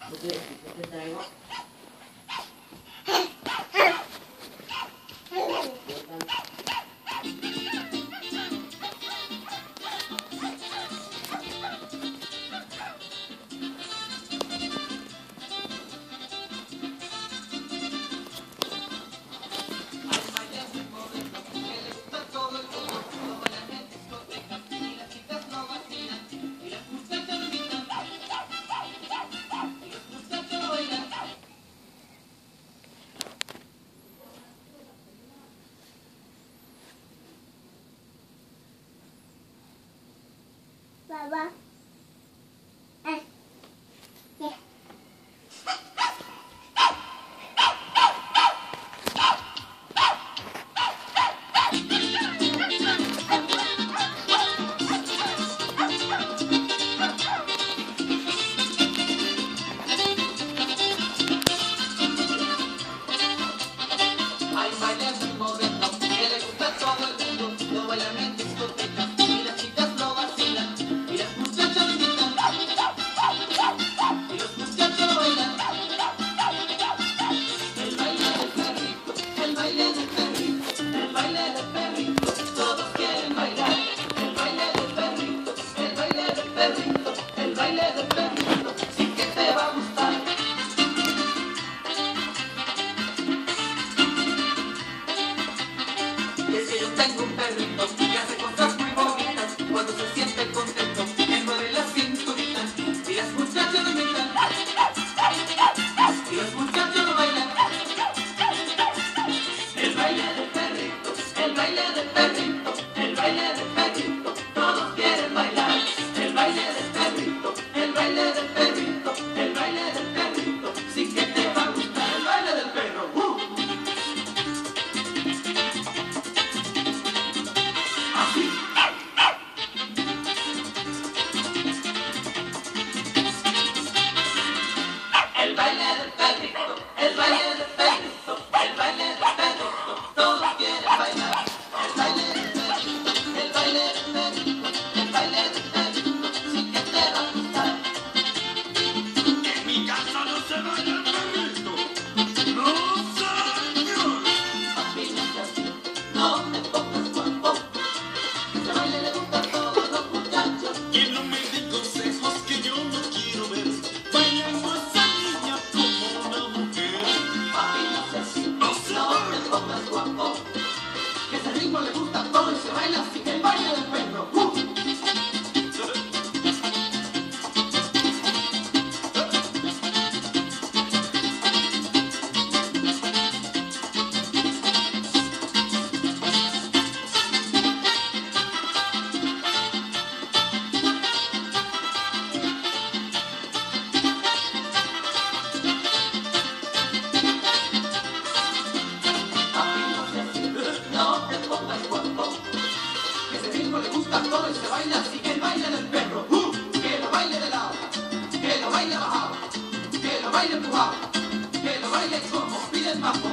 ¿Qué traigo? Papá. Hay baile muy moderno que le gusta a todo el mundo, lo bailan en discotecas y las chicas lo vacilan y las muchachas gritan y los muchachos bailan. El baile del perrito, el baile del perrito, el baile del perrito, todos quieren bailar. El baile del perrito, el baile del perrito, el baile del perrito, sí que te va a gustar. Y es que yo tengo un perrito que hace cosas muy bonitas. Cuando se siente contento, él mueve la cinturita y las muchachas lo imitan y los muchachos lo bailan. El baile del perrito, el baile del perrito, el baile del perrito, todos quieren bailar. El baile del perrito, el baile del perrito, el baile del perrito, sí que te va a gustar el baile del perro. Así. El baile del perrito, el baile del perrito, el baile del perrito, todos quieren bailar. El baile del perrito, el baile del perrito, el baile del perrito, sí que te va a gustar. En mi casa no se baila el perrito. ¡No, señor! Papi, no seas así, no te pongas guapo. Ese baile le gusta a todos los muchachos. Que no me den consejos que yo no quiero ver. Bailando esa niña como una mujer. Papi, no seas así, no te pongas guapo. Que ese ritmo le gusta a todos y se baila así que el baile del perro. Papi, no seas así, no te pongas guapo. Que ese ritmo le gusta a todos y se baila así que el baile del perro. Que lo baile de lado, que lo baile bajado, que lo baile empujado, que lo baile como pide el mambo.